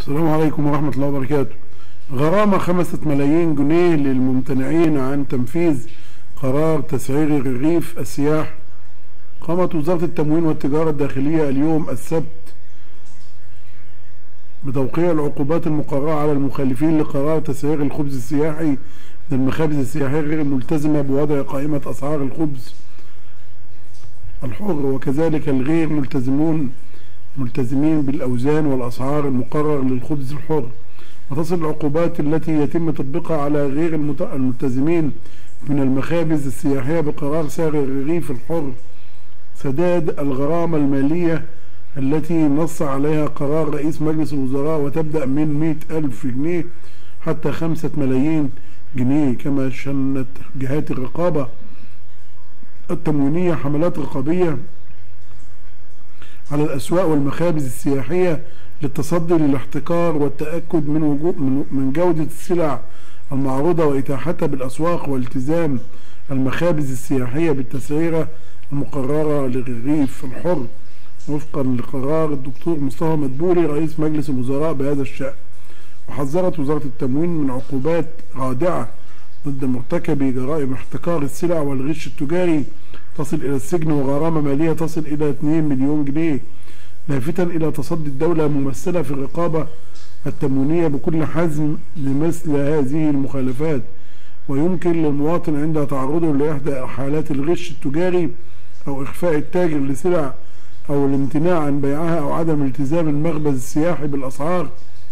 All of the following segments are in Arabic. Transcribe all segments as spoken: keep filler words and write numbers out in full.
السلام عليكم ورحمة الله وبركاته. غرامة خمسة ملايين جنيه للممتنعين عن تنفيذ قرار تسعير الرغيف السياحي. قامت وزارة التموين والتجارة الداخلية اليوم السبت بتوقيع العقوبات المقررة على المخالفين لقرار تسعير الخبز السياحي من المخابز السياحية غير الملتزمة بوضع قائمة أسعار الخبز الحر، وكذلك الغير ملتزمون ملتزمين بالأوزان والأسعار المقرر للخبز الحر. وتصل العقوبات التي يتم تطبيقها على غير الملتزمين من المخابز السياحية بقرار سعر الرغيف الحر سداد الغرامة المالية التي نص عليها قرار رئيس مجلس الوزراء، وتبدأ من مئة ألف جنيه حتى خمسة ملايين جنيه. كما شنت جهات الرقابة التموينية حملات رقابية على الأسواق والمخابز السياحية للتصدي للاحتكار والتأكد من وجود من جودة السلع المعروضة وإتاحتها بالأسواق، والتزام المخابز السياحية بالتسعيرة المقررة للرغيف الحر وفقا لقرار الدكتور مصطفى مدبولي رئيس مجلس الوزراء بهذا الشأن. وحذرت وزارة التموين من عقوبات رادعة ضد مرتكبي جرائم احتكار السلع والغش التجاري تصل إلى السجن وغرامة مالية تصل إلى اثنين مليون جنيه، لافتا إلى تصدي الدولة ممثلة في الرقابة التموينية بكل حزم لمثل هذه المخالفات. ويمكن للمواطن عند تعرضه لإحدى حالات الغش التجاري أو إخفاء التاجر لسلع أو الامتناع عن بيعها أو عدم التزام المخبز السياحي بالأسعار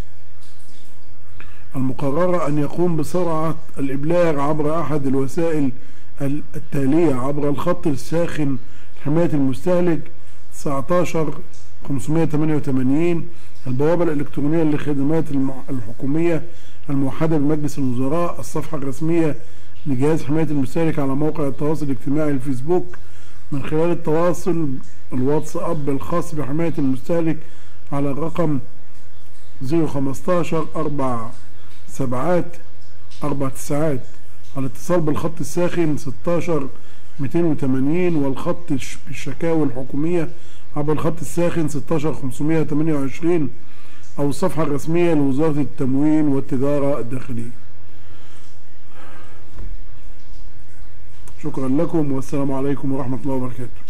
المقررة أن يقوم بسرعة الإبلاغ عبر أحد الوسائل التالية: عبر الخط الساخن لحماية المستهلك تسعتاشر خمسمائة وثمانية وثمانين، البوابة الإلكترونية للخدمات الحكومية الموحدة بمجلس الوزراء، الصفحة الرسمية لجهاز حماية المستهلك على موقع التواصل الاجتماعي الفيسبوك، من خلال التواصل الواتساب الخاص بحماية المستهلك على الرقم صفر خمستاشر أربع سبعات أربع تسعات، على الاتصال بالخط الساخن ستاشر مئتين وثمانين، والخط الشكاوي الحكومية عبر الخط الساخن ستاشر خمسمائة وثمانية وعشرين أو الصفحة الرسمية لوزارة التموين والتجارة الداخلية. شكرا لكم والسلام عليكم ورحمة الله وبركاته.